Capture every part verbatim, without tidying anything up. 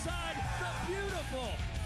alongside the beautiful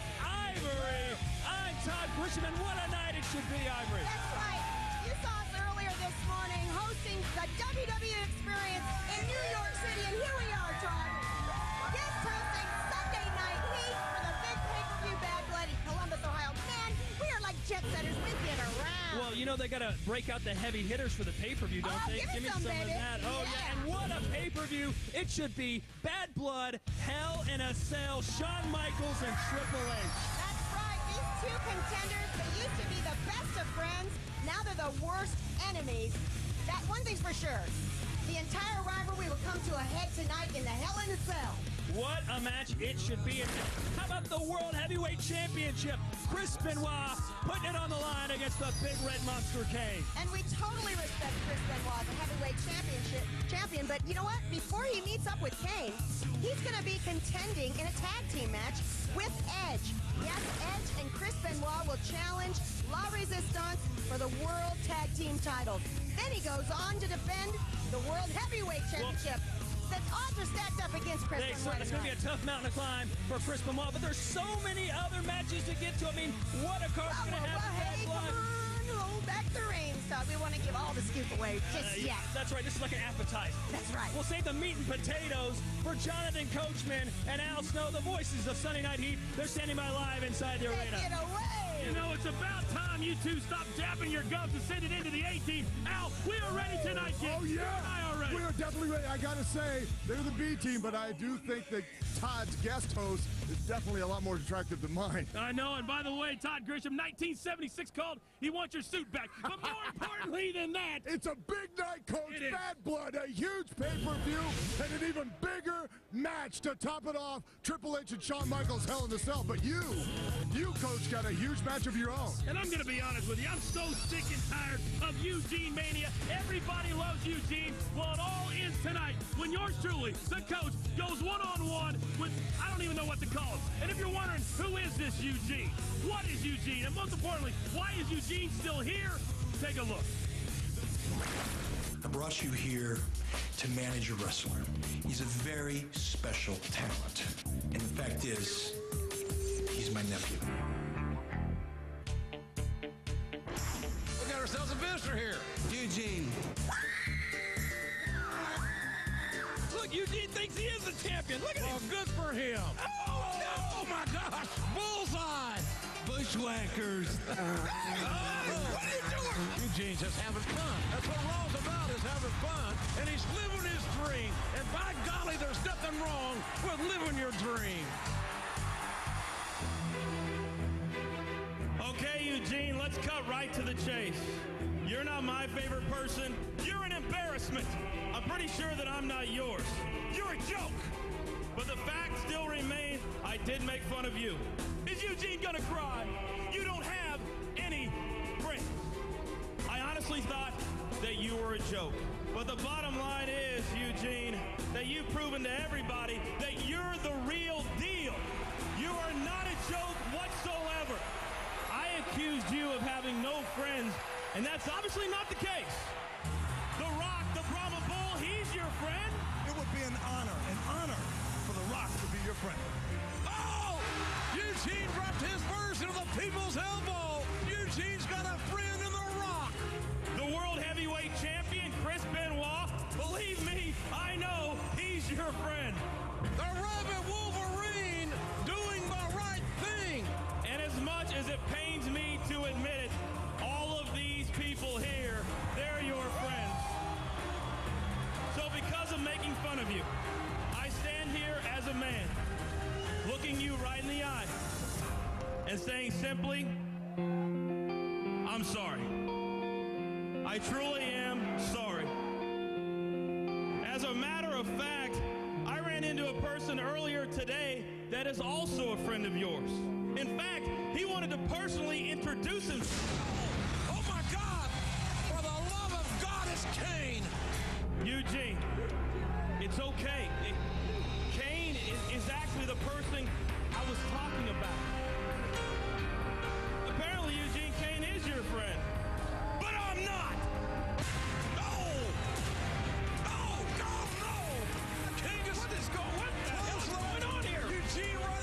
Ivory. I'm Todd Grisham, and what a night it should be, Ivory. That's right. You saw us earlier this morning hosting the W W E Experience in New York City, and here we are, Todd. Guest hosting Sunday Night Heat for the big pay-per-view Bad Blood in Columbus, Ohio. Man, we are like jet setters. We get around. Well, you know they got to break out the heavy hitters for the pay-per-view, don't Oh, they? give me some, of baby. that. Oh, yeah. Yeah. And what a pay-per-view it should be. Bad Blood, Hell in a Cell, Shawn Michaels and Triple H. That's right. These two contenders, they used to be the best of friends. Now they're the worst enemies. That one thing's for sure. The entire rivalry will come to a head tonight in the Hell in a Cell. What a match it should be. And how about the World Heavyweight Championship? Chris Benoit putting it on the line against the Big Red Monster Kane. And we totally respect Chris Benoit, the heavyweight championship champion. But you know what? Before he meets up with Kane, he's going to be contending in a tag team match with Edge. Yes, Edge and Chris Benoit will challenge La Resistance for the World Tag Team titles. Then he goes on to defend the World Heavyweight Championship. The odds are stacked up against Chris They, Benoit so it's going to be a tonight. tough mountain to climb for Chris Benoit, but there's so many other matches to get to. I mean, what a card's Well, going to well, have well, Bad hey, Blood. come on, hold back the reins, Todd. We want to give all the scoop away just Uh, yet. That's right. This is like an appetizer. That's right. We'll save the meat and potatoes for Jonathan Coachman and Al Snow, the voices of Sunday Night Heat. They're standing by live inside the Take arena. it away. You know, it's about time you two stop jabbing your gums and send it into the A-team. Al, we are ready tonight, kid. Oh, You yeah. and I are ready. We are definitely ready. I got to say, they're the B team, but I do think that Todd's guest host is definitely a lot more attractive than mine. I know, and by the way, Todd Grisham, nineteen seventy-six called, he wants your suit back. But more importantly than that, It's a big night, Coach. It is. Bad Blood, a huge pay-per-view, and an even bigger match to top it off. Triple H and Shawn Michaels, Hell in a Cell. But you, you, Coach, got a huge match of your own. and I'm going to be honest with you, I'm so sick and tired of Eugene Mania. Everybody loves Eugene. Well, it all ends tonight when yours truly, the coach, goes one-on-one with, I don't even know what to call him. And if you're wondering, who is this Eugene? What is Eugene? And most importantly, why is Eugene still here? Take a look. I brought you here to manage a wrestler. He's a very special talent. And the fact is, he's my nephew. We got ourselves a visitor here. Eugene. Look, Eugene thinks he is the champion. Look at Well, him. good for him. Oh, no. Oh, my gosh. Bullseye. Bushwhackers. What are you doing? Eugene's just having fun. That's what Raw's about, is having fun. And he's living his dream. And by golly, there's nothing wrong with living your dream. Okay, Eugene, let's cut right to the chase. You're not my favorite person. You're an embarrassment. I'm pretty sure that I'm not yours. You're a joke. But the fact still remains, I did make fun of you. Is Eugene gonna cry? You don't have any friends. I honestly thought that you were a joke. But the bottom line is, Eugene, that you've proven to everybody that you're the real deal. You are not a joke whatsoever. I accused you of having no friends, and that's obviously not the case. The Rock, the Brahma Bull, he's your friend. It would be an honor, an honor for The Rock to be your friend. Oh! Eugene dropped his version of the people's elbow. Eugene's got a friend in The Rock. The World Heavyweight Champion, Chris Benoit, believe me, I know he's your friend. The Rabbit Wolverine doing the right thing. And as much as it pains me to admit it, all of these people here, they're your friends. So because of making fun of you, I stand here as a man, looking you right in the eye, and saying simply, I'm sorry. I truly am sorry. As a matter of fact, I ran into a person earlier today that is also a friend of yours. In fact, he wanted to personally introduce himself. Oh, my God! For the love of God, it's Kane! Eugene, it's okay. It, Kane is, is actually the person I was talking about. Apparently, Eugene, Kane is your friend. But I'm not! No! No! No! No! King is... What is going, what the hell is going on here? Eugene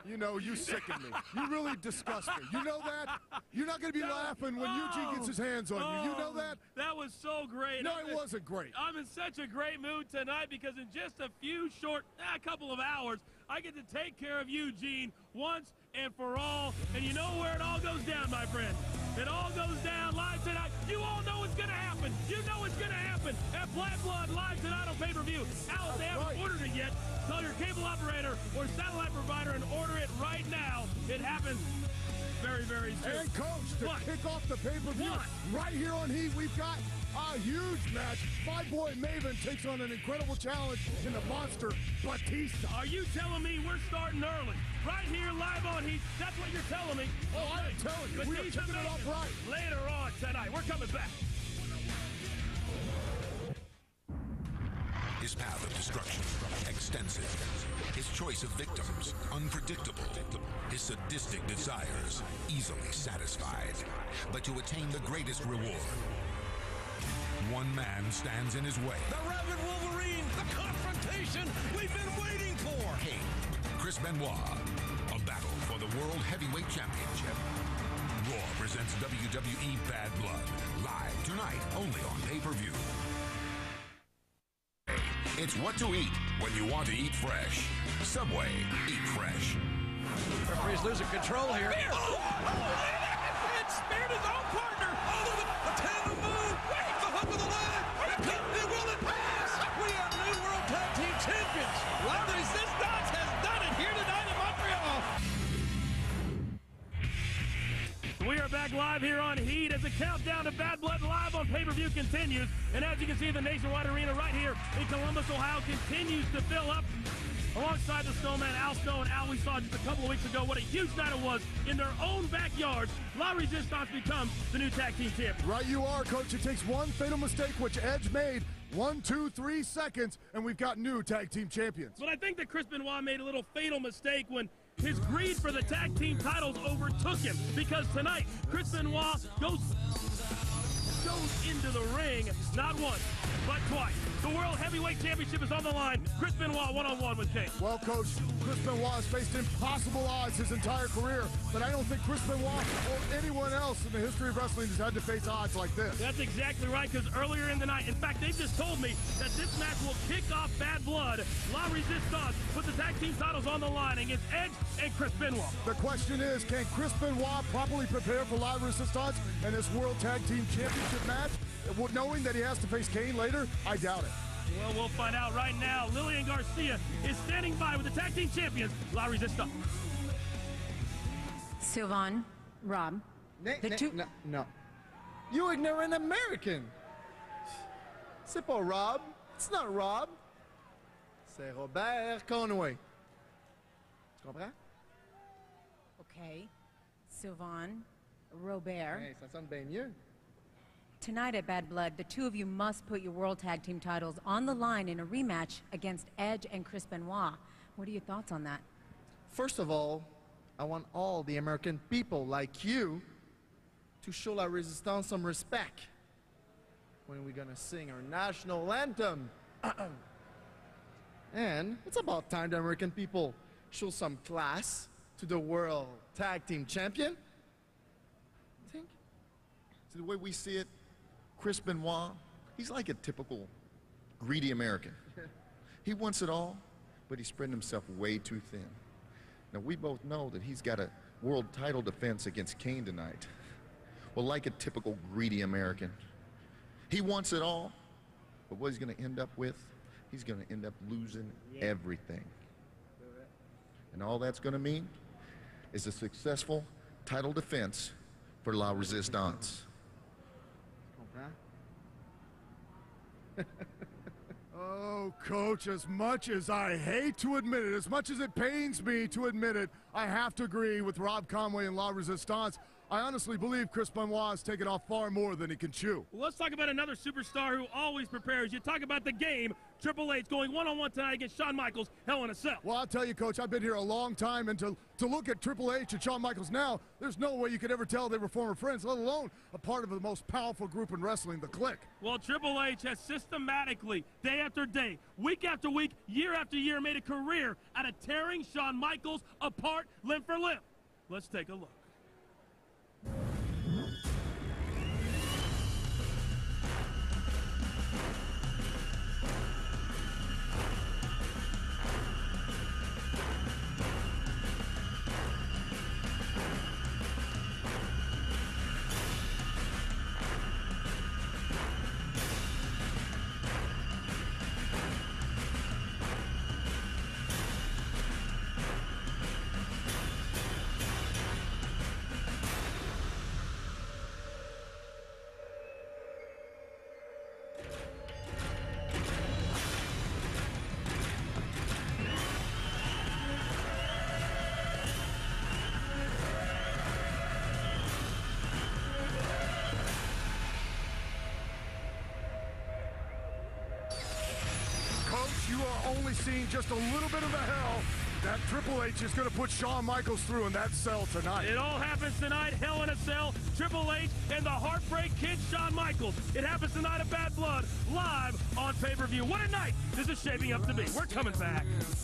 You know, you sicken me. You really disgust me. You know that? You're not going to be No. laughing when Oh. Eugene gets his hands on you. You know that? That was so great. No, I'm it in- wasn't great. I'm in such a great mood tonight because in just a few short, a couple of hours, I get to take care of Eugene once and for all. And you know where it all goes down, my friend. It all goes down live tonight. You all know it's going to happen. You know it's going to happen at Bad Blood live tonight on pay-per-view. Alice, they haven't right. ordered it yet. Tell your cable operator or satellite provider and order it right now. It happens very, very soon. And, Coach, to What? kick off the pay-per-view, What? right here on Heat, we've got a huge match. My boy Maven takes on an incredible challenge in the monster Batista. Are you telling me we're starting early? Right here, live on Heat. That's what you're telling me. Oh, I'm telling you, we are Batista kicking it off Maven. right. Later on tonight. We're coming back. His path of destruction, extensive. His choice of victims, unpredictable. His sadistic desires, easily satisfied. But to attain the greatest reward, one man stands in his way. The Rabid Wolverine, the confrontation we've been waiting for. King, Chris Benoit, a battle for the World Heavyweight Championship. Raw presents W W E Bad Blood, live tonight, only on pay-per-view. It's what to eat when you want to eat fresh. Subway, eat fresh. Referee's losing control here. Spear! Oh, oh, it speared his own partner. Oh, the tandem move. Wait, the hook of the leg. It could be, will it pass? We have new World Tag Team Champions. La Resistance has done it here tonight in Montreal. We are back live here on Heat as the countdown to Bad Blood live on pay-per-view continues. And as you can see, the Nationwide Arena right here in Columbus, Ohio continues to fill up. Alongside the Snowman, Al Snow, and Al, we saw just a couple of weeks ago what a huge night it was in their own backyards. La Resistance becomes the new tag team champion. Right you are, Coach. It takes one fatal mistake, which Edge made. One, two, three seconds, and we've got new tag team champions. But I think that Chris Benoit made a little fatal mistake when his greed for the tag team titles overtook him. Because tonight, Chris Benoit goes, goes into the ring, not once, but twice. The World Heavyweight Championship is on the line. Chris Benoit one-on-one with Kane. Well, Coach, Chris Benoit has faced impossible odds his entire career, but I don't think Chris Benoit or anyone else in the history of wrestling has had to face odds like this. That's exactly right, because earlier in the night, in fact, they just told me that this match will kick off Bad Blood. La Resistance put the tag team titles on the line against Edge and Chris Benoit. The question is, can Chris Benoit properly prepare for La Resistance and this World Tag Team Championship match? Knowing that he has to face Kane later, I doubt it. Well, we'll find out right now. Lillian Garcia is standing by with the tag team champions, La Resistance. Sylvain, Rob, the Ne- two... no, no. You ignorant American. C'est pas Rob. It's not Rob. C'est Robert Conway. Tu comprends? Okay, Sylvain, Robert. Hey, ça sonne bien mieux. Tonight at Bad Blood, the two of you must put your World Tag Team titles on the line in a rematch against Edge and Chris Benoit. What are your thoughts on that? First of all, I want all the American people like you to show La Resistance some respect when we're gonna sing our national anthem. And it's about time the American people show some class to the World Tag Team Champion. I think. So the way we see it, Chris Benoit, he's like a typical greedy American. He wants it all, but he's spreading himself way too thin. Now, we both know that he's got a world title defense against Kane tonight. Well, like a typical greedy American, he wants it all, but what he's going to end up with, he's going to end up losing everything. And all that's going to mean is a successful title defense for La Resistance. Oh, Coach, as much as I hate to admit it, as much as it pains me to admit it, I have to agree with Rob Conway and La Resistance. I honestly believe Chris Benoit has taken off far more than he can chew. Well, let's talk about another superstar who always prepares. You talk about the game. Triple H going one-on-one tonight against Shawn Michaels, Hell in a Cell. Well, I'll tell you, Coach, I've been here a long time, and to, to look at Triple H and Shawn Michaels now, there's no way you could ever tell they were former friends, let alone a part of the most powerful group in wrestling, the Clique. Well, Triple H has systematically, day after day, week after week, year after year, made a career out of tearing Shawn Michaels apart limb for limb. Let's take a look. You are only seeing just a little bit of the hell that Triple H is going to put Shawn Michaels through in that cell tonight. It all happens tonight, Hell in a Cell, Triple H, and the Heartbreak Kid, Shawn Michaels. It happens tonight at Bad Blood, live on pay-per-view. What a night this is shaping up to be. We're coming back.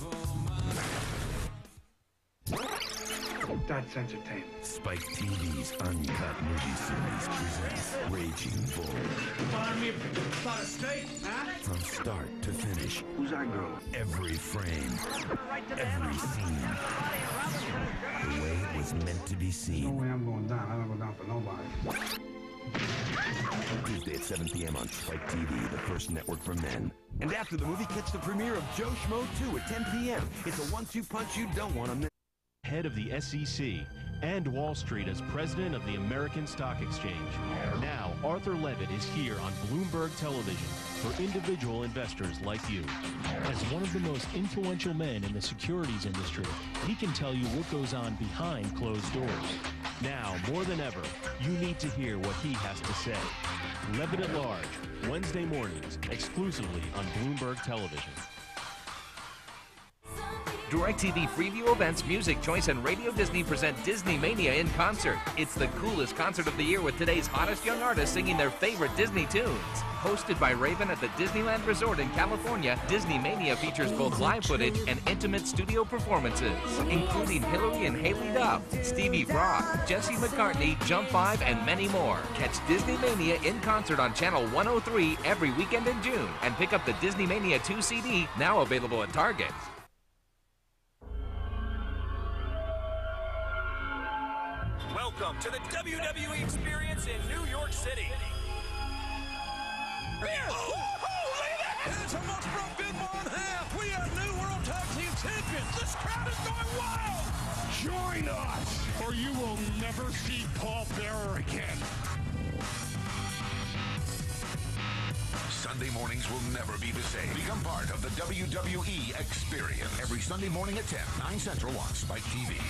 That's entertainment. Spike T V's uncut movie series presents Raging Bull. Want me about a steak, huh? From start to finish. Who's that girl? Every frame. Every scene. The way it was meant to be seen. No way I'm going down. I don't go down for nobody. Tuesday at seven p m on Spike T V, the first network for men. And after the movie, catch the premiere of Joe Schmo two at ten p m It's a one two punch you don't want to miss. Head of the S E C and Wall Street as president of the American Stock Exchange. Now, Arthur Levitt is here on Bloomberg Television for individual investors like you. As one of the most influential men in the securities industry, he can tell you what goes on behind closed doors. Now, more than ever, you need to hear what he has to say. Levitt at Large, Wednesday mornings, exclusively on Bloomberg Television. DirecTV Freeview Events, Music Choice, and Radio Disney present Disney Mania in concert. It's the coolest concert of the year with today's hottest young artists singing their favorite Disney tunes. Hosted by Raven at the Disneyland Resort in California, Disney Mania features both live footage and intimate studio performances, including Hillary and Haley Duff, Stevie Brock, Jesse McCartney, Jump five, and many more. Catch Disney Mania in concert on Channel one oh three every weekend in June, and pick up the Disney Mania two C D, now available at Target. Welcome to the W W E experience in New York City. Here! Oh, holy that! It's almost broke Benoit in half. We are new World Tag Team Champions. This crowd is going wild. Join us, or you will never see Paul Bearer again. Sunday mornings will never be the same. Become part of the W W E experience. Every Sunday morning at ten, nine Central on Spike T V.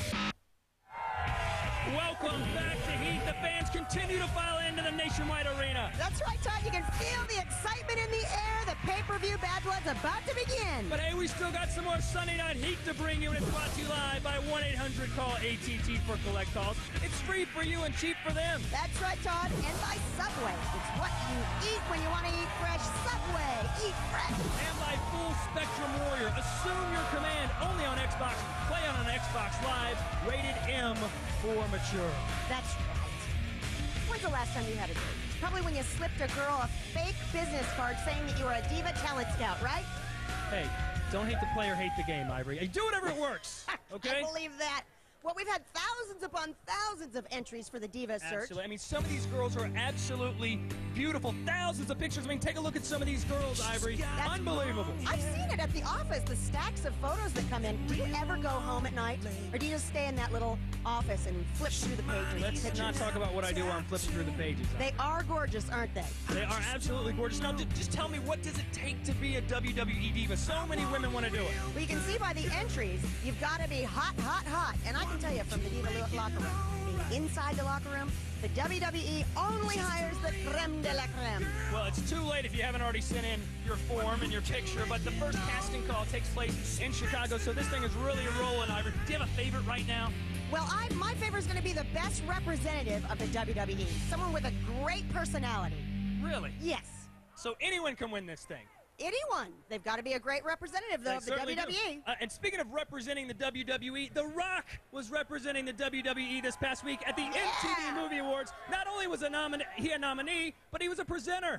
Welcome back to Heat. The fans continue to file into the Nationwide Arena. That's right, Todd. You can feel the excitement in the air. The pay-per-view Bad Blood's about to begin. But hey, we still got some more Sunday Night Heat to bring you, and it's brought to you live by one eight hundred call A T T for collect calls. It's free for you and cheap for them. That's right, Todd. And by Subway. It's what you eat when you want to eat fresh. Subway. Eat fresh. And by Full Spectrum Warrior. Assume your command only on Xbox. Play on an Xbox Live. Rated M for mature. That's right. When's the last time you had a date? Probably when you slipped a girl a fake business card saying that you were a Diva Talent Scout, right? Hey, don't hate the player, hate the game, Ivory. Hey, do whatever it works, okay? I believe that. Well, we've had thousands upon thousands of entries for the Diva search. Absolutely. I mean, some of these girls are absolutely beautiful. Thousands of pictures. I mean, take a look at some of these girls, Ivory. That's Unbelievable. I've seen it at the office, the stacks of photos that come in. Do you ever go home at night? Or do you just stay in that little office and flip through the pages? Let's pictures? not talk about what I do while I'm flipping through the pages. They are gorgeous, aren't they? They are absolutely gorgeous. Now, just tell me, what does it take to be a W W E Diva? So many women want to do it. Well, you can see by the entries, you've got to be hot, hot, hot. And I can can tell you from the Diva lo- locker room, being inside the locker room, the W W E only hires the creme de la creme. Well, it's too late if you haven't already sent in your form and your picture, but the first casting call takes place in Chicago, so this thing is really rolling. Ivor, do you have a favorite right now? Well, I, my favorite is going to be the best representative of the W W E, someone with a great personality. Really? Yes. So anyone can win this thing? Anyone. They've got to be a great representative, though, They of the W certainly W E. do. Uh, and speaking of representing the W W E, The Rock was representing the W W E this past week at the Yeah. M T V Movie Awards. Not only was a nomin- he a nominee, but he was a presenter.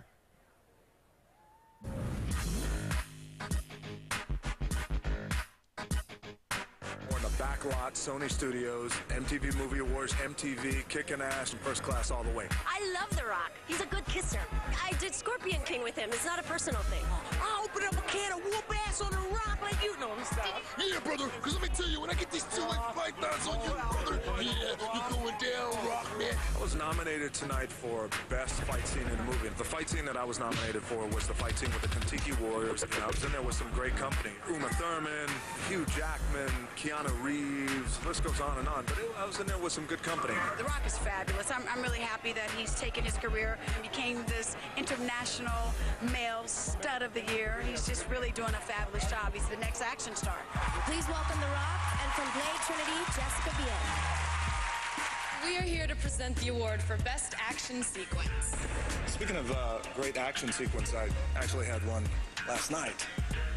We're in the back lot, Sony Studios, M T V Movie Awards, M T V, kicking ass, and first class all the way. I love The Rock. He's a good kisser. I did Scorpion King with him. It's not a personal thing. I open up a can of whoop ass on The Rock like you know him, style. Yeah, brother, because let me tell you, when I get these two like pythons on you, brother, yeah, you're going down, Rock, man. I was nominated tonight for best fight scene in a movie. The fight scene that I was nominated for was the fight scene with the Kentucky Warriors. And I was in there with some great company. Uma Thurman, Hugh Jackman, Keanu Reeves, the list goes on and on. But it, I was in there with some good company. The Rock is fabulous. I'm, I'm really happy that he's taken his career and became this international male stud of the year. He's just really doing a fabulous job. He's the next action star. Please welcome The Rock, and from Blade Trinity, Jessica Biel. We are here to present the award for Best Action Sequence. Speaking of uh, great action sequence, I actually had one last night.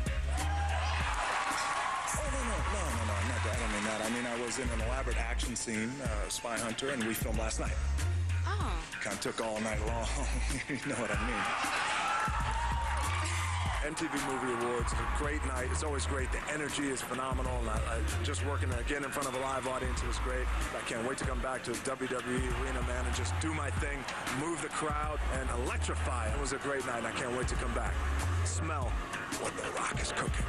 Oh, no, no, no, no, no, not that. I don't mean that. I mean, I was in an elaborate action scene, uh, Spy Hunter, and we filmed last night. Oh. Kind of took all night long. You know what I mean. M T V Movie Awards, a great night. It's always great. The energy is phenomenal. And I, I, just working again in front of a live audience, it was great. I can't wait to come back to the W W E arena, man, and just do my thing, move the crowd, and electrify. It was a great night, and I can't wait to come back. Smell what The Rock is cooking.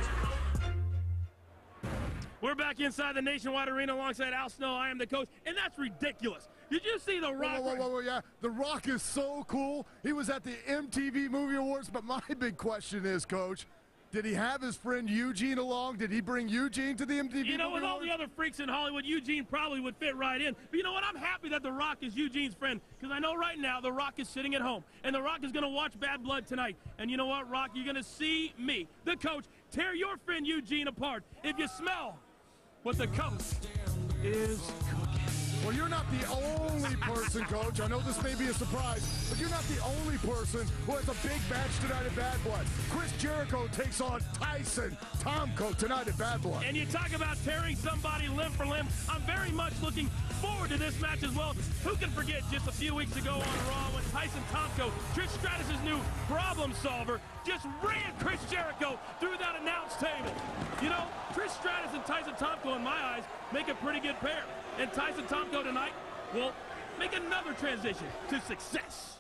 We're back inside the Nationwide Arena alongside Al Snow. I am the coach, and that's ridiculous. Did you see The Rock? Whoa, whoa, whoa, whoa, yeah. The Rock is so cool. He was at the M T V Movie Awards, but my big question is, Coach, did he have his friend Eugene along? Did he bring Eugene to the M T V You know, Movie with all Awards? the other freaks in Hollywood, Eugene probably would fit right in. But you know what? I'm happy that The Rock is Eugene's friend, because I know right now The Rock is sitting at home, and The Rock is going to watch Bad Blood tonight. And you know what, Rock? You're going to see me, the coach, tear your friend Eugene apart if you smell what the coach is cooking. Well, you're not the only person, Coach. I know this may be a surprise, but you're not the only person who has a big match tonight at Bad Blood. Chris Jericho takes on Tyson Tomko tonight at Bad Blood. And you talk about tearing somebody limb for limb. I'm very much looking forward to this match as well. Who can forget just a few weeks ago on Raw when Tyson Tomko, Trish Stratus' new problem solver, just ran Chris Jericho through that announce table. You know, Trish Stratus and Tyson Tomko, in my eyes, make a pretty good pair. And Tyson Tomko tonight will make another transition to success.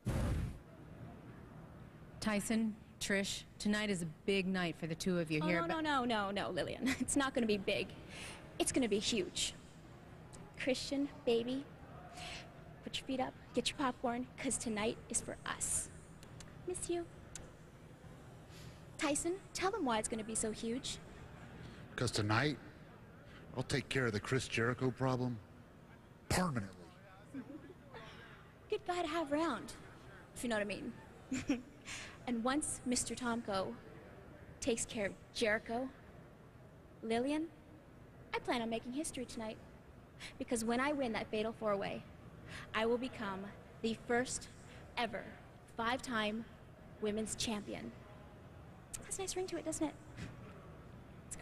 Tyson, Trish, tonight is a big night for the two of you Oh, here. no, no, no, no, no, Lillian. It's not going to be big. It's going to be huge. Christian, baby, put your feet up, get your popcorn, because tonight is for us. Miss you. Tyson, tell them why it's going to be so huge. Because tonight, I'll take care of the Chris Jericho problem permanently. Good guy to have around, if you know what I mean. And once Mister Tomko takes care of Jericho, Lillian, I plan on making history tonight. Because when I win that fatal four-way, I will become the first ever five-time women's champion. Has a nice ring to it, doesn't it? Let's go.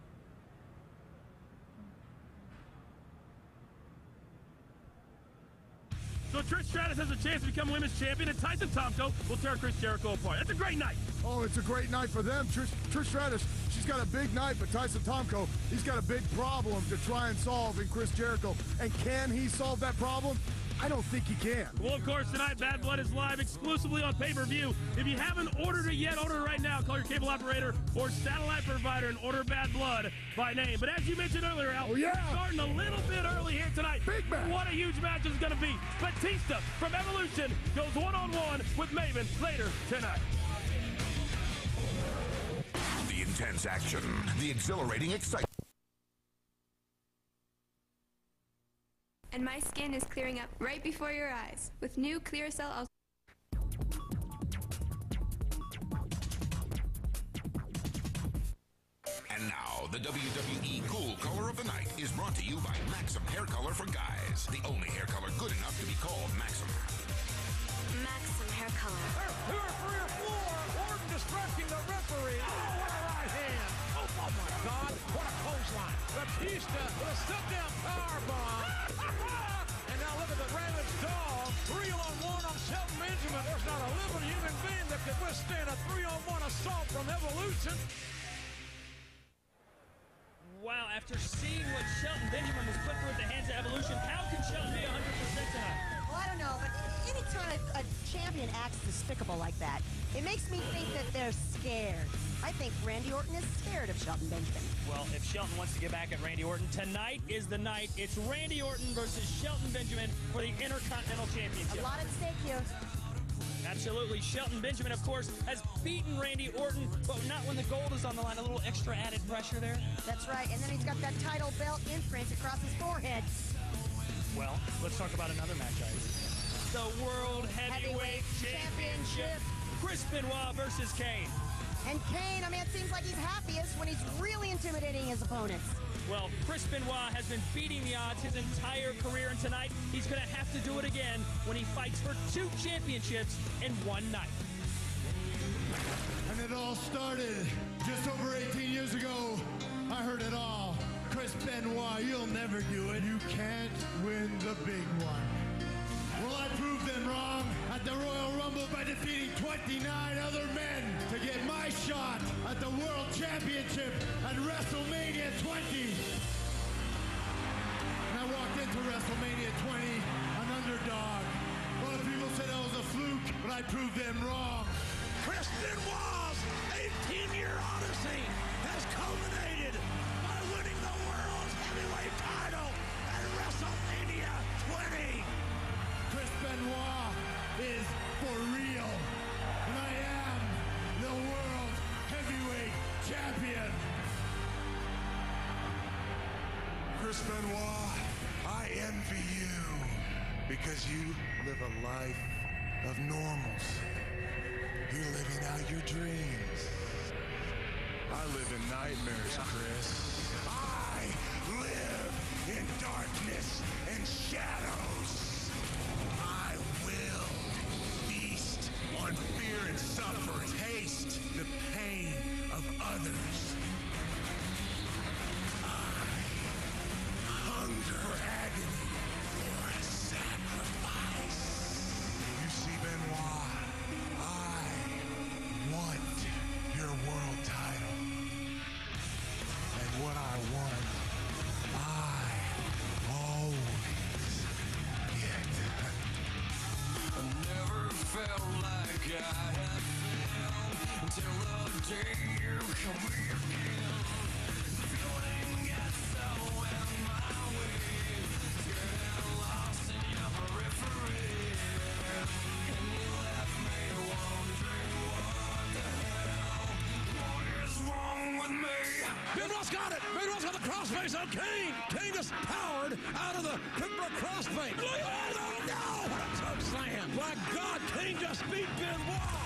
So Trish Stratus has a chance to become women's champion, and Tyson Tomko will tear Chris Jericho apart. That's a great night. Oh, it's a great night for them. Trish, Trish Stratus, she's got a big night, but Tyson Tomko, he's got a big problem to try and solve in Chris Jericho. And can he solve that problem? I don't think he can. Well, of course, tonight, Bad Blood is live exclusively on pay-per-view. If you haven't ordered it yet, order it right now. Call your cable operator or satellite provider and order Bad Blood by name. But as you mentioned earlier, Al, oh, yeah. we're starting a little bit early here tonight. Big match. What a huge match it's going to be. Batista from Evolution goes one-on-one with Maven later tonight. The intense action, the exhilarating excitement. And my skin is clearing up right before your eyes with new Clearasil Ultra. And now, the W W E Cool Color of the Night is brought to you by Maxim Hair Color for Guys. The only hair color good enough to be called Maxim. Maxim Hair Color. Two or three or four. Orton distracting the referee. Oh, what a right hand. Oh, oh my God. What a clothesline. Batista with a step-down powerbomb. And now look at the Ravage Dog. Three on one on Shelton Benjamin. There's not a living human being that could withstand a three on one assault from Evolution. Wow, after seeing what Shelton Benjamin was put through at the hands of Evolution, how can Shelton be one hundred percent tonight? Well, I don't know, but anytime a, a champion acts despicable like that, it makes me think that they're scared. I think Randy Orton is scared of Shelton Benjamin. Well, if Shelton wants to get back at Randy Orton, tonight is the night. It's Randy Orton versus Shelton Benjamin for the Intercontinental Championship. A lot at stake here. Absolutely. Shelton Benjamin, of course, has beaten Randy Orton, but not when the gold is on the line. A little extra added pressure there. That's right. And then he's got that title belt imprint across his forehead. Well, let's talk about another match, guys. The World Heavyweight, Heavyweight Championship. Championship. Chris Benoit versus Kane. And Kane, I mean, it seems like he's happiest when he's really intimidating his opponents. Well, Chris Benoit has been beating the odds his entire career, and tonight he's going to have to do it again when he fights for two championships in one night. And it all started just over eighteen years ago. I heard it all. Chris Benoit, you'll never do it. You can't win the big one. Well, I proved them wrong at the Royal Rumble by defeating twenty-nine other men to get my shot at the World Championship at WrestleMania twenty. And I walked into WrestleMania twenty an underdog. A lot of people said I was a fluke, but I proved them wrong. Chris Benoit's eighteen-year odyssey has culminated by winning the World Heavyweight title at WrestleMania twenty. Chris Benoit is for real, and I am the World Heavyweight Champion. Chris Benoit, I envy you because you live a life of normals. You're living out your dreams. I live in nightmares, Chris. I live in darkness and shadows. I will feast on fear and suffer, taste the pain of others. I hunger for agony, for sacrifice. You see, Benoit, I want your world title. And what I want, I always get. I never felt like I had felt until the day you come again. Feeling gets so in my way, getting lost in your periphery. And you left me wondering what the hell, what is wrong with me? Benoit's got it. Benoit's got the crossface on Kane. Kane just powered out of the crossface. Oh, no! What a tough slam. My God, Kane just beat Benoit.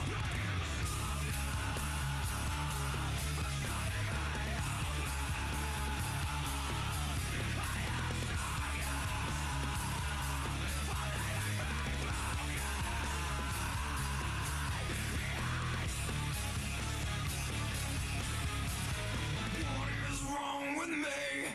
What is wrong with me?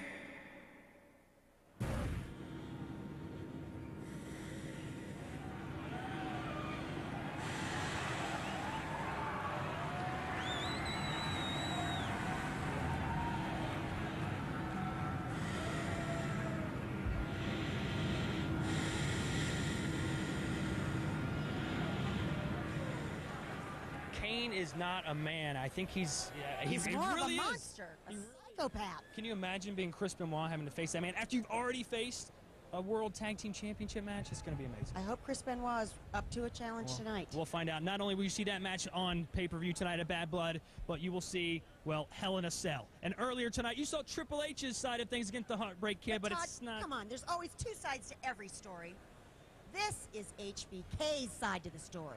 Kane is not a man. I think he's yeah, He's he, more he really of a is. monster, a psychopath. Can you imagine being Chris Benoit having to face that man after you've already faced a World Tag Team Championship match? It's going to be amazing. I hope Chris Benoit is up to a challenge Well, tonight. We'll find out. Not only will you see that match on pay-per-view tonight at Bad Blood, but you will see Well, Hell in a Cell. And earlier tonight, you saw Triple H's side of things against the Heartbreak Kid, but, but Todd, it's not... Come on, there's always two sides to every story. This is H B K's side to the story.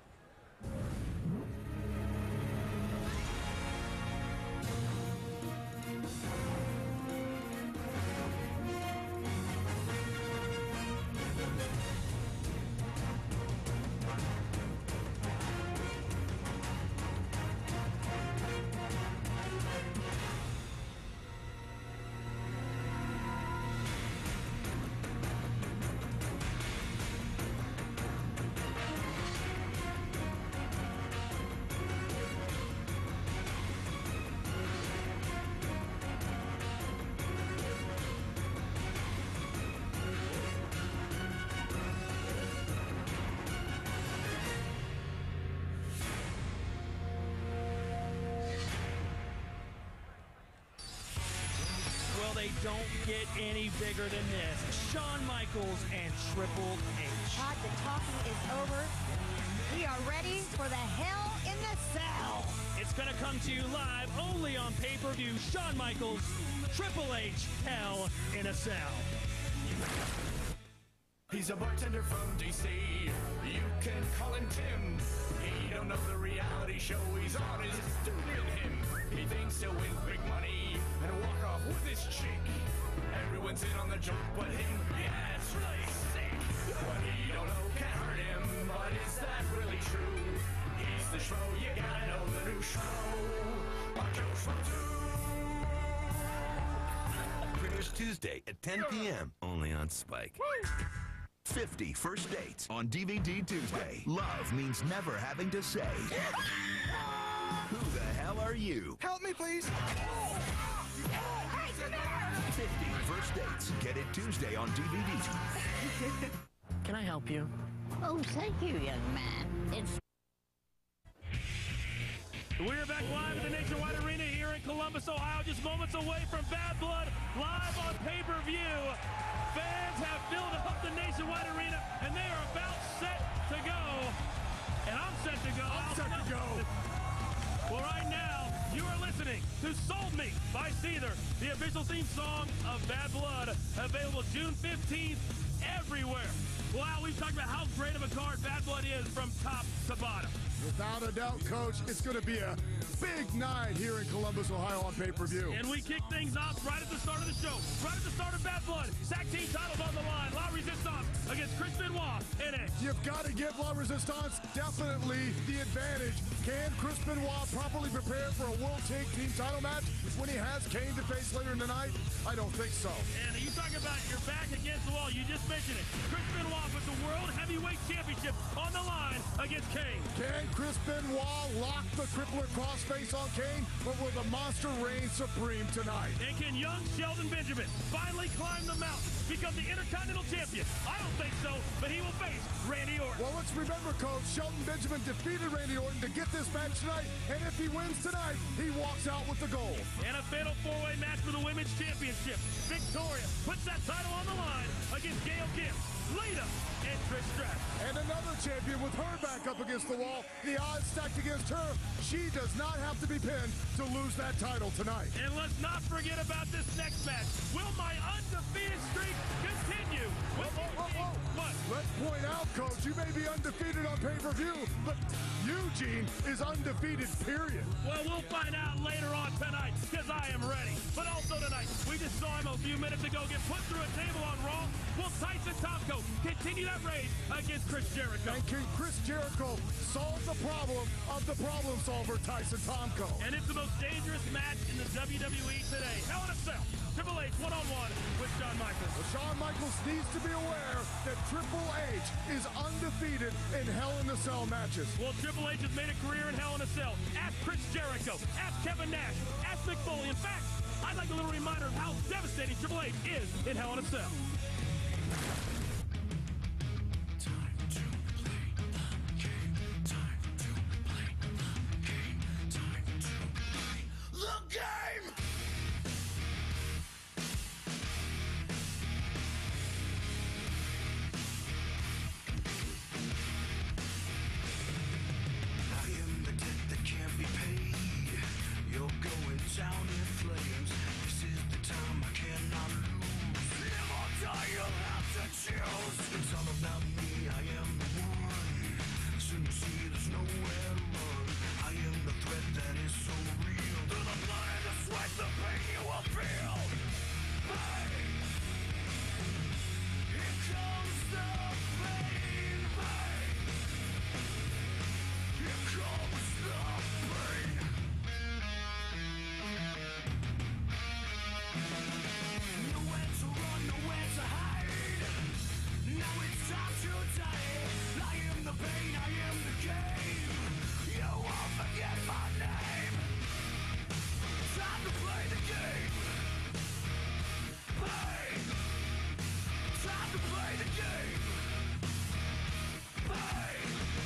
They don't get any bigger than this. Shawn Michaels and Triple H. Todd, the talking is over. We are ready for the Hell in the Cell. It's going to come to you live only on pay-per-view. Shawn Michaels, Triple H, Hell in a Cell. He's a bartender from D C. You can call him Tim. He don't know the reality show he's on is doing him. He thinks he'll win big money and walk off with his chick. Everyone's in on the joke but him, yeah, it's really sick. What he don't know can't hurt him, but is that really true? He's the show, you gotta know the new show on Joe Schmo two. Premieres Tuesday at ten p m only on Spike. fifty First Dates on D V D Tuesday. Love means never having to say, who the hell are you? Help me, please. fifty First Dates. Get it Tuesday on D V D. Can I help you? Oh, thank you, young man. It's We're back live at the Nationwide Arena here in Columbus, Ohio, just moments away from Bad Blood, live on pay-per-view. Fans have filled up the Nationwide Arena, and they are about set to go. And I'm set to go. I'm set to go. Well, right now, you are listening to Sold Me by Seether, the official theme song of Bad Blood, available June fifteenth everywhere. Wow, we've talked about how great of a card Bad Blood is from top to bottom. Without a doubt, Coach, it's going to be a big night here in Columbus, Ohio on pay-per-view. And we kick things off right at the start of the show. Right at the start of Bad Blood. Tag team titles on the line. La Resistance against Chris Benoit and Edge. You've got to give La Resistance definitely the advantage. Can Chris Benoit properly prepare for a World Tag Team title match when he has Kane to face later in the night? I don't think so. And you talk about your back against the wall. You just mentioned it. Chris Benoit with the World Heavyweight Championship on the line against Kane. Can Chris Benoit lock the crippler crossface on Kane, or will the monster reign supreme tonight? And can young Sheldon Benjamin finally climb the mountain, become the Intercontinental Champion? I don't think so, but he will face Randy Orton. Well, let's remember, Coach, Sheldon Benjamin defeated Randy Orton to get this match tonight, and if he wins tonight, he walks out with the gold. And a fatal four-way match for the Women's Championship. Victoria puts that title on the line against Gail Gibbs, Lita, and Trish Stratus. And another champion with her back up against the wall. The odds stacked against her. She does not have to be pinned to lose that title tonight. And let's not forget about this next match. Will my undefeated streak continue? Whoa, whoa, whoa, whoa. What? Let's point out, Coach, you may be undefeated on pay-per-view, but Eugene is undefeated, period. Well, we'll find out later on tonight, because I am ready. But also tonight, we just saw him a few minutes ago get put through a table on Raw. Will Tyson Tomko continue that race against Chris Jericho? And can Chris Jericho solve the problem of the problem solver, Tyson Tomko? And it's the most dangerous match in the W W E today. Hell in a Cell. Triple H one-on-one with Shawn Michaels. Well, Shawn Michaels needs to be aware that Triple H is undefeated in Hell in a Cell matches. Well, Triple H has made a career in Hell in a Cell. Ask Chris Jericho. Ask Kevin Nash. Ask Mick Foley. In fact, I'd like a little reminder of how devastating Triple H is in Hell in a Cell. I am the debt that can't be paid. You're going Without me, I am the one. Since see, there's nowhere to run. I am the threat that is so real. Through the blood and the sweat, the pain you will feel. Pain. Here comes the pain. Pain. Here comes the pain. Nowhere to run, nowhere to hide. Now it's time to die. I am the pain, I am the game. You won't forget my name. Time to play the game. Pain. Time to play the game. Pain.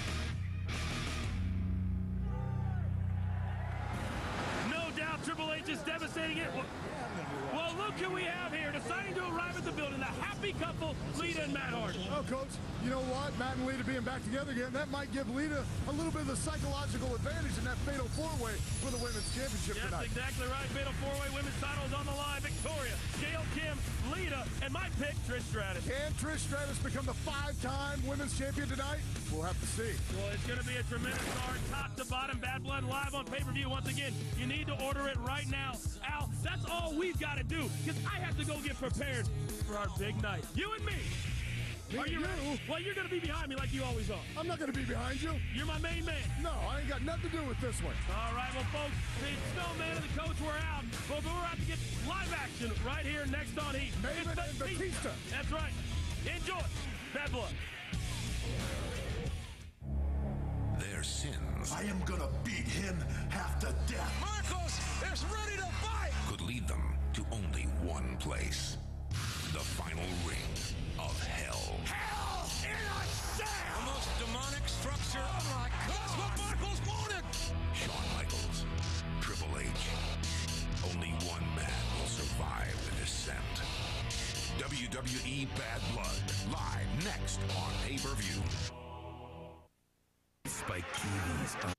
No doubt Triple H is devastating it. Well, well, look who we have here deciding to arrive at the building. The happy couple, Lita and Matt Hardy. Oh, Coach, you know what? Matt and Lita being back together again, that might give Lita a little bit of the psychological advantage in that fatal four-way for the women's championship Yes, tonight. exactly right. Fatal four-way women's titles on the line. Victoria, Gail Kim, Lita, and my pick, Trish Stratus. Can Trish Stratus become the five-time women's champion tonight? We'll have to see. Well, it's going to be a tremendous card, top to bottom. Bad Blood live on pay-per-view. Once again, you need to order it right now. Al, that's all we've got to do, because I have to go get prepared for our big night. You and me. Me Are you, you? ready? Well, you're going to be behind me like you always are. I'm not going to be behind you. You're my main man. No, I ain't got nothing to do with this one. All right, well, folks, the Snowman and the coach were out, but we're out to get live action right here next on Heat. Maven It's and Batista. That's right. Enjoy. Bad Blood. Their sins I am gonna beat him half to death. Marcos is ready to fight. could lead them to only one place. The final ring of hell. Hell in a cell. The most demonic structure. Oh my God, that's what Marcos wanted. Shawn Michaels, Triple H. Only one man will survive the descent. W W E Bad Blood, live next on pay-per-view. Spike T V's up.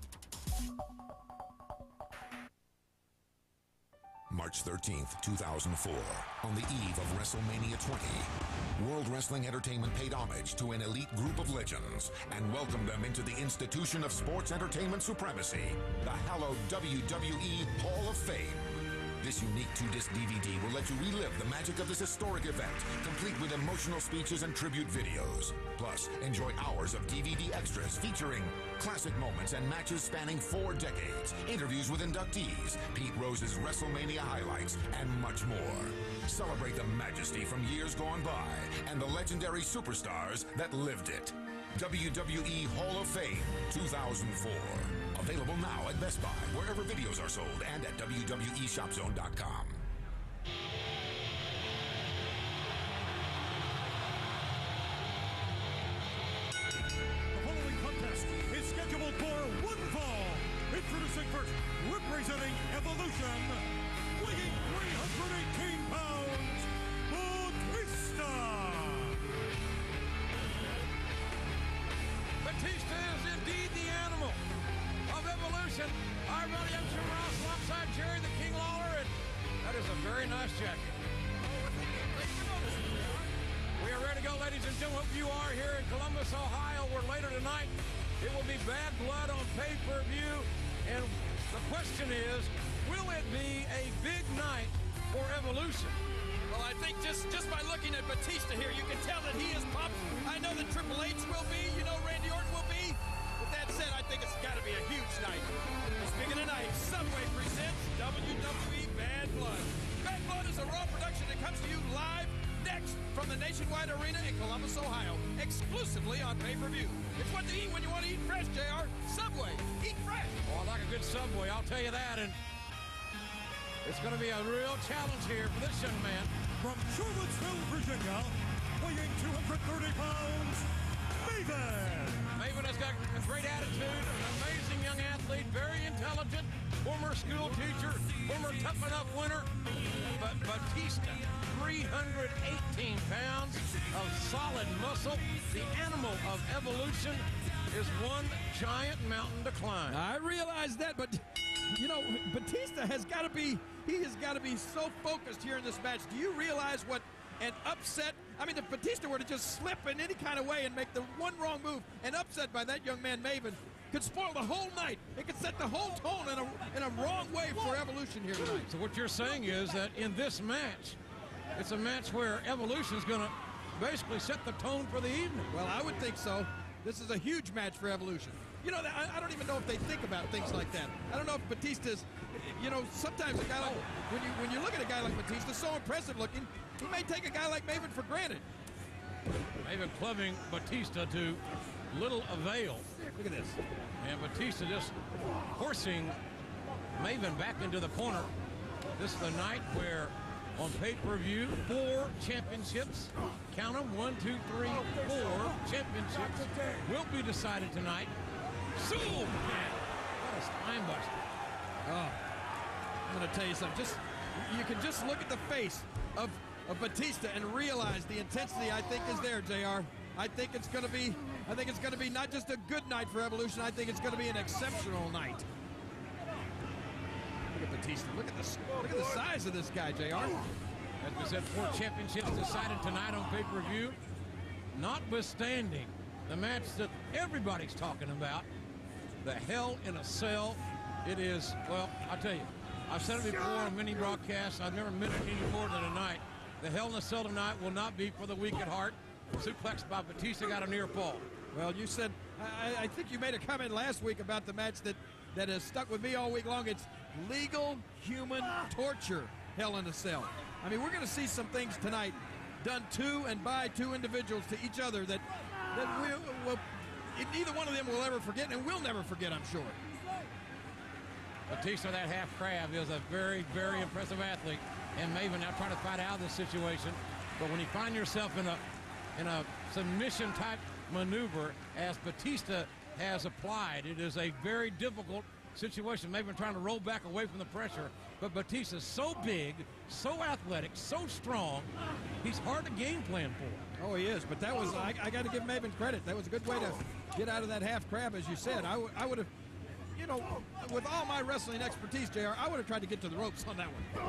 March thirteenth, two thousand four, on the eve of WrestleMania twenty, World Wrestling Entertainment paid homage to an elite group of legends and welcomed them into the institution of sports entertainment supremacy, the hallowed W W E Hall of Fame. This unique two-disc D V D will let you relive the magic of this historic event, complete with emotional speeches and tribute videos. Plus, enjoy hours of D V D extras featuring classic moments and matches spanning four decades, interviews with inductees, Pete Rose's WrestleMania highlights, and much more. Celebrate the majesty from years gone by and the legendary superstars that lived it. W W E Hall of Fame two thousand four. Available now at Best Buy, wherever videos are sold, and at W W E shop zone dot com. The following contest is scheduled for one fall. Introducing first, representing Evolution, weighing three hundred eighteen pounds, Batista. Batista is indeed the animal of Evolution. Our buddy, I'm Jim Ross, alongside Jerry the King Lawler, and that is a very nice jacket. We are ready to go, ladies and gentlemen. Hope you are here in Columbus, Ohio, where later tonight it will be Bad Blood on pay-per-view. And the question is, will it be a big night for Evolution? Well, I think just, just by looking at Batista here, you can tell that he is pumped. I know that Triple H will be. You know Randy Orton will be. With that said, I think it's got to be a huge night. Speaking of night, Subway presents W W E Bad Blood. Bad Blood is a Raw production that comes to you live next from the Nationwide Arena in Columbus, Ohio, exclusively on pay-per-view. It's what to eat when you want to eat fresh, J R. Subway. Eat fresh. Oh, I like a good Subway, I'll tell you that. And it's going to be a real challenge here for this young man. From Charlottesville, Virginia, weighing two hundred thirty pounds, Maven. Maven has got a great attitude, an amazing young athlete, very intelligent, former school teacher, former Tough Enough winner. But Batista, three hundred eighteen pounds of solid muscle. The animal of Evolution is one giant mountain to climb. I realize that, but, you know, Batista has got to be, he has got to be so focused here in this match. Do you realize what and upset. I mean, if Batista were to just slip in any kind of way and make the one wrong move and upset by that young man, Maven, could spoil the whole night. It could set the whole tone in a, in a wrong way for Evolution here tonight. So what you're saying is that in this match, it's a match where Evolution is going to basically set the tone for the evening. Well, I would think so. This is a huge match for Evolution. You know, I, I don't even know if they think about things like that. I don't know if Batista's, you know, sometimes a guy like, when you when you look at a guy like Batista, so impressive looking, he may take a guy like Maven for granted. Maven clubbing Batista to little avail. Look at this. And Batista just forcing Maven back into the corner. This is the night where on pay-per-view, four championships, count them, one, two, three, four championships will be decided tonight. Superman! What a spine buster. Oh, I'm going to tell you something. Just you can just look at the face of, of Batista and realize the intensity I think is there, J R. I think it's going to be, I think it's going to be not just a good night for Evolution. I think it's going to be an exceptional night. Look at Batista. Look at the look at the size of this guy, J R. As we said, four championships decided tonight on pay-per-view. Notwithstanding the match that everybody's talking about, the Hell in a Cell. It is, well, I'll tell you, I've said it before on many broadcasts. I've never meant it any more than tonight. The Hell in a Cell tonight will not be for the weak at heart. Suplex by Batista, got a near fall. Well, you said, I, I think you made a comment last week about the match that, that has stuck with me all week long. It's legal human torture, Hell in a Cell. I mean, we're going to see some things tonight done to and by two individuals to each other that, that we'll, we'll, neither one of them will ever forget, and we'll never forget, I'm sure. Batista, that half crab, is a very, very impressive athlete. And Maven now trying to fight out of this situation. But when you find yourself in a in a submission type maneuver as Batista has applied, it is a very difficult situation. Maven trying to roll back away from the pressure, but Batista's so big, so athletic, so strong, he's hard to game plan for. Oh, he is, but that was, I, I got to give Maven credit. That was a good way to get out of that half crab, as you said. I, I would have, you know, with all my wrestling expertise, J R, I would have tried to get to the ropes on that one.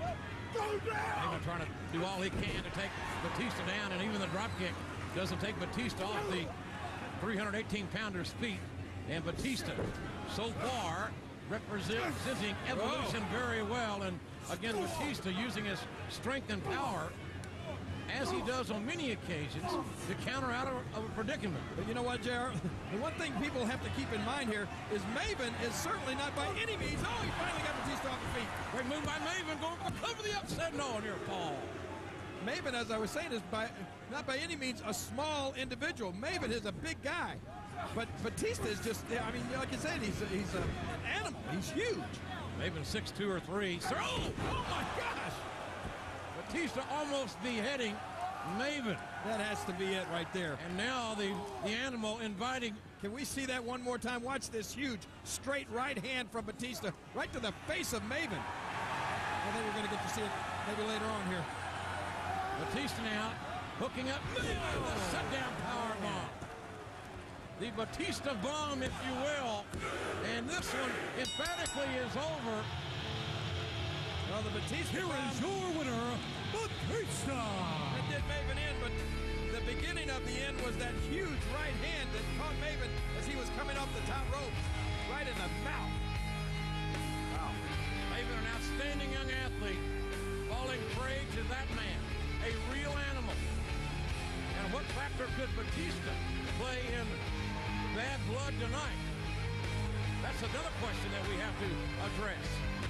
Maven trying to do all he can to take Batista down, and even the drop kick doesn't take Batista off the three hundred eighteen pounder feet. And Batista, so far, representing Evolution Whoa. very well. And again, Batista using his strength and power, as he does on many occasions, to counter out of, of a predicament. But you know what, J R? The one thing people have to keep in mind here is Maven is certainly not by any means. Oh, he finally got Batista off the feet. Great move by Maven, going for cover the upset. No, near fall. Maven, as I was saying, is by not by any means a small individual. Maven is a big guy. But Batista is just, I mean, like you said, he's, a, he's a, an animal. He's huge. Maven six two or three. Oh, oh my gosh. Batista almost beheading Maven. That has to be it right there. And now the, the animal inviting. Can we see that one more time? Watch this huge straight right hand from Batista right to the face of Maven. I think we're going to get to see it maybe later on here. Batista now hooking up. Oh. Set down power bomb. The Batista bomb, if you will. And this one emphatically is over. Well, the Batista Here bomb, is your winner, Batista. That did Maven in, but the beginning of the end was that huge right hand that caught Maven as he was coming off the top rope, right in the mouth. Wow. Maven, an outstanding young athlete, falling prey to that man, a real animal. And what factor could Batista play in Bad Blood tonight? That's another question that we have to address.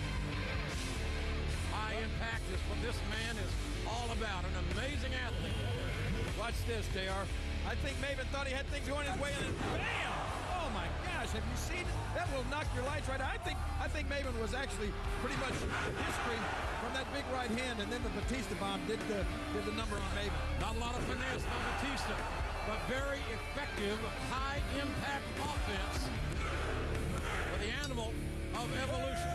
High impact is what this man is all about, an amazing athlete. Watch this, J R. I think Maven thought he had things going his way, and then bam! Oh my gosh, have you seen it? That will knock your lights right out. I think I think Maven was actually pretty much history from that big right hand, and then the Batista bomb did the did the number on Maven. Not a lot of finesse on Batista, but very effective, high impact offense for the animal of Evolution.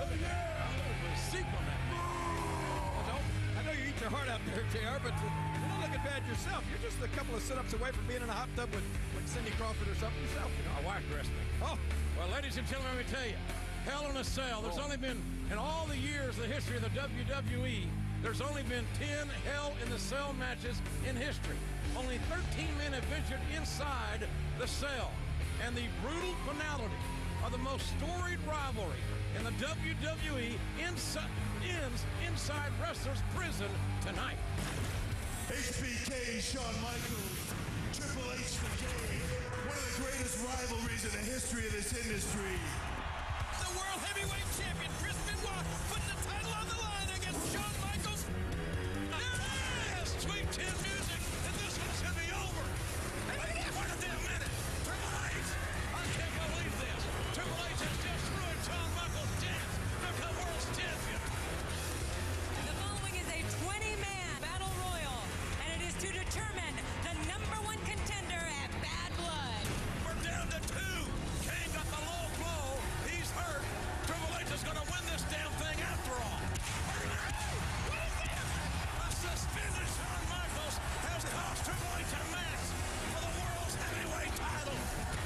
I know you eat your heart out there, J R, but you're not looking bad yourself. You're just a couple of sit-ups away from being in a hot tub with, with Cindy Crawford or something yourself. You know? My wife dressed me. Oh. Well, ladies and gentlemen, let me tell you, Hell in a Cell. There's oh. only been, in all the years, the history of the W W E, There's only been ten Hell in the Cell matches in history. Only thirteen men have ventured inside the cell. And the brutal finality of the most storied rivalry in the W W E insi- ends inside wrestlers' prison tonight. H B K, Shawn Michaels, Triple H the Game, one of the greatest rivalries in the history of this industry. The World Heavyweight Champion, Chris Benoit, putting the title on the line against Shawn Michaels. There it is! Sweet chin music, and this one's gonna be over. Wait a damn minute. Triple H! I can't believe this. Triple H has just ruined Shawn Michaels' chance to become world champion. The following is a twenty-man battle royal, and it is to determine the number one contender at Bad Blood. We're down to two. Kane got the low blow. He's hurt. Triple H is going to win this damn thing after all. What is this? A suspended Shawn Michaels has cost Triple H a match for the world's heavyweight title.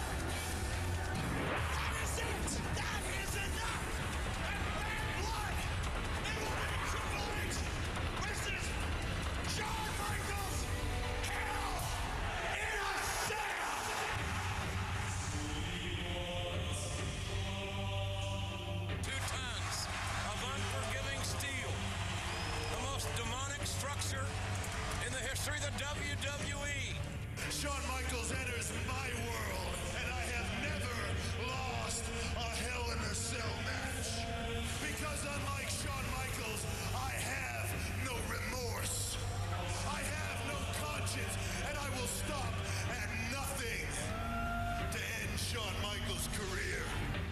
That is it. That is enough. And Bad Blood, it will be Triple H versus Shawn Michaels. Hell in a Cell. Two tons of unforgiving steel. The most demonic structure in the history of the W W E. Shawn Michaels enters my world, and I have never lost a Hell in a Cell match. Because unlike Shawn Michaels, I have no remorse. I have no conscience, and I will stop at nothing to end Shawn Michaels' career.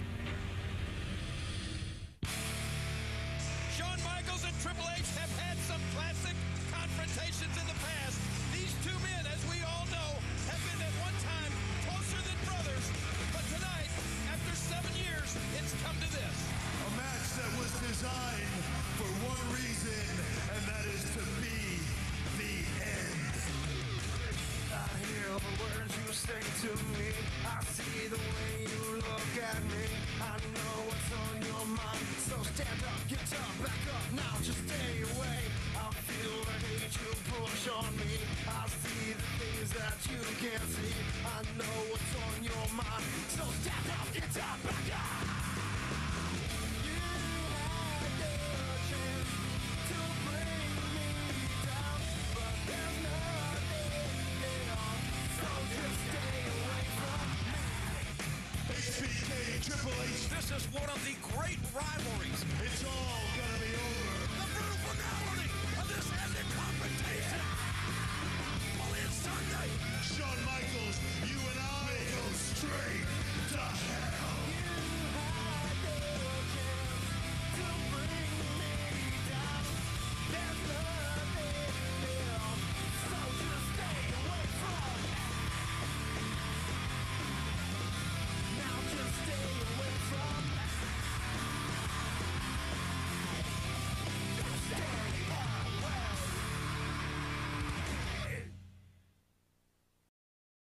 Shawn Michaels and Triple H have had some classic confrontations in the past. These two men, as we all know, have been at one time closer than brothers. But tonight, after seven years, it's come to this. A match that was designed for one reason, and that is to be the end. I hear the words you say to me. I see the way you look at me. I know what's on your mind. So stand up, get up, back up now, just stay away. I feel the hate you push on me. I see the things that you can't see. I know what's on your mind. So stand up, get up, back up. You had your chance to bring me down, but there's nothing there. So just stay away from me. H B K, Triple H. This is one of the great rivalries